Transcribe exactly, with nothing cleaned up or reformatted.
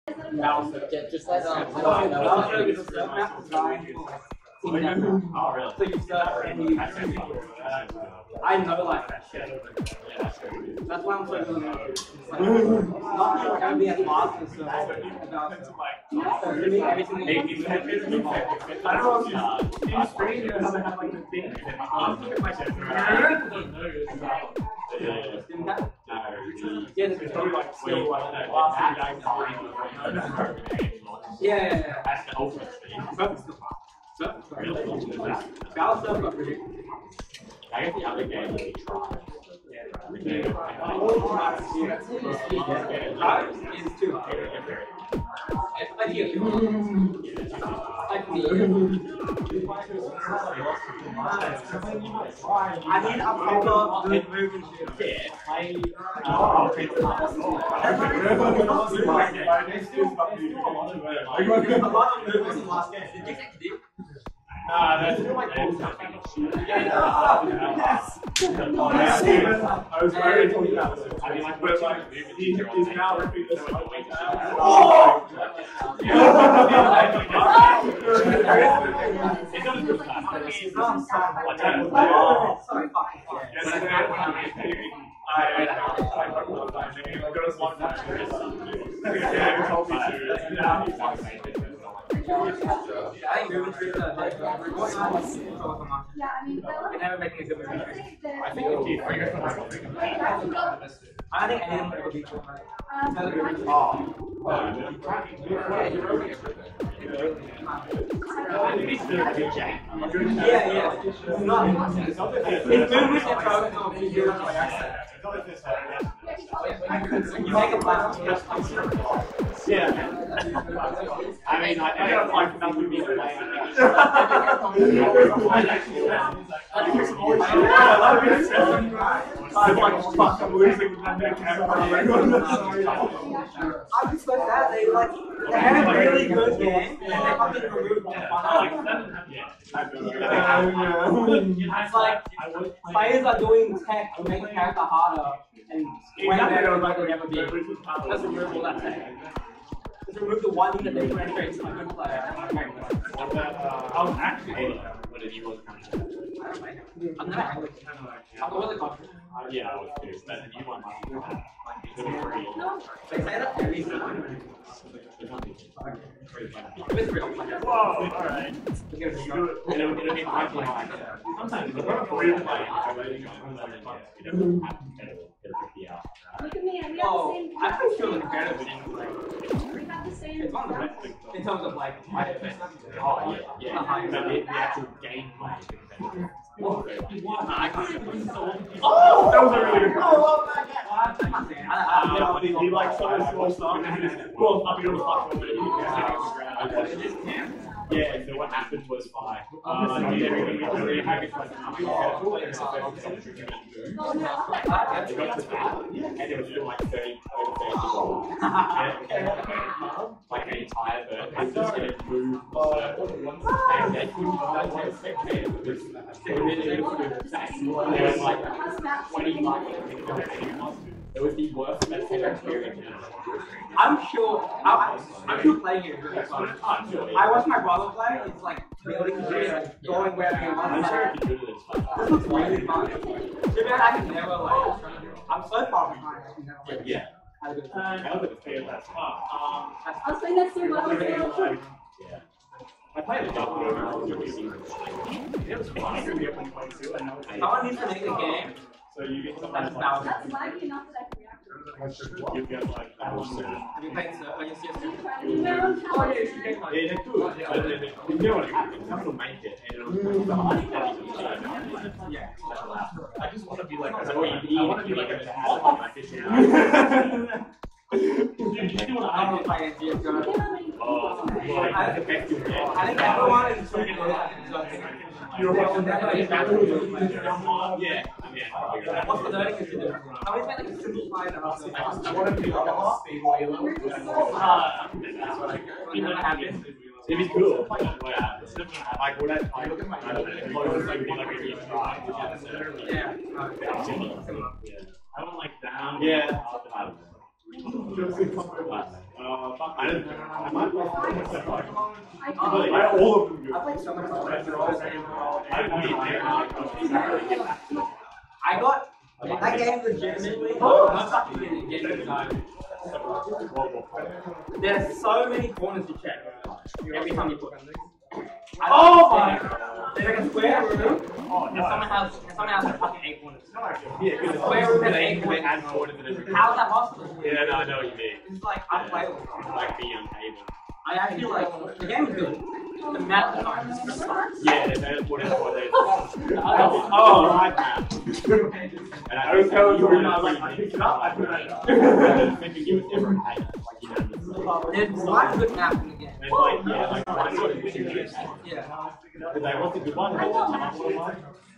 Jett, just let um. Oh, really? So you start and you. I know like that shit. That's why I'm so good at it. Like, not like I'm being as fast as so. So really everything. I don't know if you you screen you have like the thing. Yeah, there's probably like still like last guy. Yeah, yeah, yeah. That's the ultimate speed. That's the fast. Gal stuff got pretty. I guess the other game would be try. Yeah. Try is too hard. It's like you. Like me. I need a proper good movement here. I. Oh, okay. A lot of movements in the last game. Did you think you did? Ah, that's like yes. I was very talking about this. I mean, like, but like, he is now repeating this. Oh! It doesn't do that. Sorry, I got us one time. He told me to. Now he's not saying it. I think moving through the like, what's yeah, I mean, and never making a good movie. I think it's key for you. I think any of them would be cool. Yeah, yeah. It's not. It's movement and focus on figures like accent. You make a plan. Yeah. I mean, I don't like nothing to be the way. I'm like, fuck, I'm losing my neck. I just like that. They like, they had a really good game, and they fucking removed one fun. It's like, players are doing tech to make the character harder, and way better than they'll ever be. Let's remove all that tech. Let's remove the one thing that differentiates a good player. I was actually when he was coming to I'm not actually I'm really confident. Yeah, I was too. But you won my They say that every time. It's real. Whoa, alright. It'll be my play. Sometimes it's a real play. Look at me, we have the Oh, same. I pretty sure the competitive We have the same. it's one of the best things in terms of like my defense. Oh yeah, yeah. But the, the actual gameplay. Oh, I can't. Oh, that was a really good one. Oh, I can't say it. I, I, he, he like started small stuff and then he just well, up here was like one minute. He was sitting on the ground. Yeah, so what happened was fine. Uh, he didn't really have it like they got to that, and it was still like thirty, over thirty goals. Like an entire bird, and just get moved the circle. And they couldn't take spectators because they were There was like twenty-five. It was the worst spectator experience. I'm sure. I, I'm sure playing it is really fun. I watched my brother play. It's like building shit, going wherever he wants. This looks really fun. To be honest, I can never like. I'm so far behind. Yeah. I was at the field last time. I'll say that's too much. Yeah. I played the double over. It was fun. Someone needs to make a game. So you get some That's laggy enough that I can react to it. you get like that one. Have you played Surf against C S two? Oh yeah, they're good. You know what happens? Some will make it and it'll be hard. Yeah. I just want to be like a I want to be like a dad. I don't play against C S two. Oh, I think everyone is pretty good. You're welcome. Yeah. What's the learning is to do? How many like a simple line and also I want to be like a half speed wheel. That's what I you know happen. It'd be cool. Like would I look at my I don't like be like a deep try. Yeah. I don't like down. Yeah. Uh, fuck I don't I might play I I all of them. I played so much. I I got that game legitimately. There's so many corners to check every time you put. Oh my god! There's like a square room. Oh And no. someone has, and someone has like fucking eight corners. Yeah, because the Square room has eight they corners. add quarters and everything. How is that possible? Yeah, no, I know what you mean. It's like unplayable. It's like being unable. I actually like the game is good. The map design is just like Yeah, they made it put in four days. Oh, right now. And I was telling you, I was like, I picked it up, I put it up. And then give us everyone hate, like, you know. there's one good map in the game. There's like, yeah, like, one sort of two good. Yeah. Like, what's a good one?